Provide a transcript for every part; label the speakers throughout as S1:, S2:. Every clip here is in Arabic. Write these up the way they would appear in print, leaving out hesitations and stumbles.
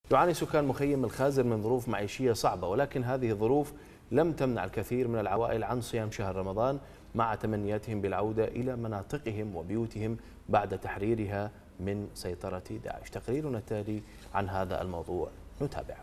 S1: يعاني سكان مخيم الخازر من ظروف معيشية صعبة، ولكن هذه الظروف لم تمنع الكثير من العوائل عن صيام شهر رمضان، مع تمنياتهم بالعودة إلى مناطقهم وبيوتهم بعد تحريرها من سيطرة داعش. تقريرنا التالي عن هذا الموضوع نتابع.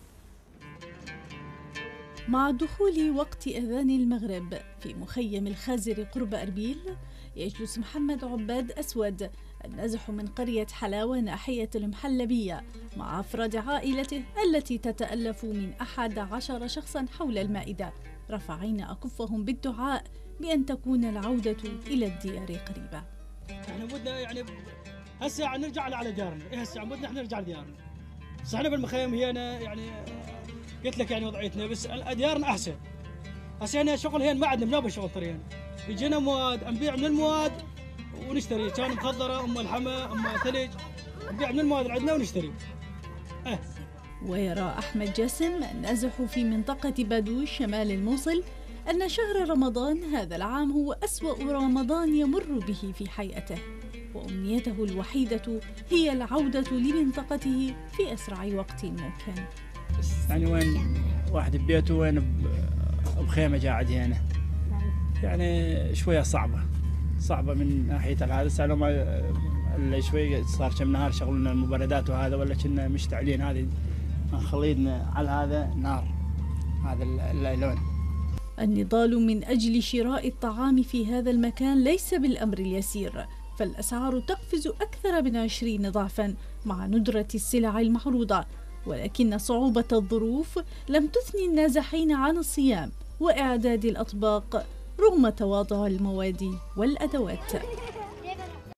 S2: مع دخول وقت أذان المغرب في مخيم الخازر قرب أربيل، يجلس محمد عباد أسود النازح من قرية حلاوة ناحية المحلبية مع أفراد عائلته التي تتألف من 11 شخصا حول المائدة، رافعين أكفهم بالدعاء بأن تكون العودة إلى الديار قريبة.
S3: احنا بدنا هسه نرجع على ديارنا، هسه بدنا احنا نرجع لديارنا. بس احنا بالمخيم هنا قلت لك وضعيتنا، بس ديارنا احسن. هسه هنا شغل هنا ما عندنا بنوبه شغل طريقنا. يجينا مواد نبيع من المواد ونشتري، كان مخضره ام الحما ام ثلج، نبيع من المواد اللي عندنا ونشتري.
S2: ويرى أحمد جاسم النازح في منطقة بادوش شمال الموصل أن شهر رمضان هذا العام هو أسوأ رمضان يمر به في حياته، وأمنيته الوحيدة هي العودة لمنطقته في أسرع وقت ممكن.
S3: وين واحد ببيته وين بخيمة قاعد هنا، شوية صعبة من ناحية هذا. سالوا اللي شوي صار كم نهار شغلنا المبردات وهذا، ولا كنا مشتعلين هذه خلينا على هذا نار هذا اللون.
S2: النضال من أجل شراء الطعام في هذا المكان ليس بالأمر اليسير، فالأسعار تقفز أكثر من 20 ضعفا مع ندرة السلع المعروضة، ولكن صعوبة الظروف لم تثني النازحين عن الصيام وإعداد الأطباق رغم تواضع المواد والأدوات.